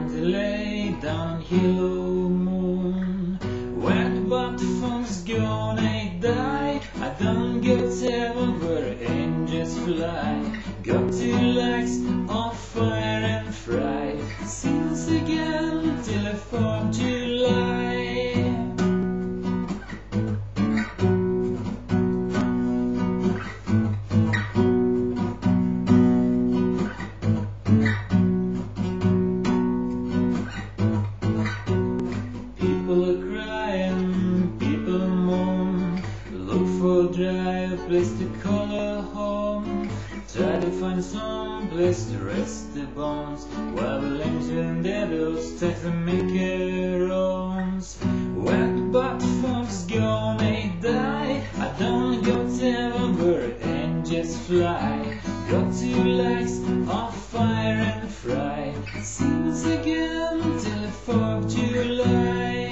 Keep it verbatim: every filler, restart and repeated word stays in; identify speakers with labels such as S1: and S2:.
S1: want to lay down yellow moon. When the butterflies gonna die, I don't go to heaven where angels fly. Got two legs on fire and fry, since again till the fourth of July. People are crying, people moan, look for a dry place to call a home. Try to find some place to rest their bones, while the lambs and devils try to make their own. When the butterflies gonna die, I don't go to heaven where angels fly. Got two legs on fire and fry, since again till the fourth of July.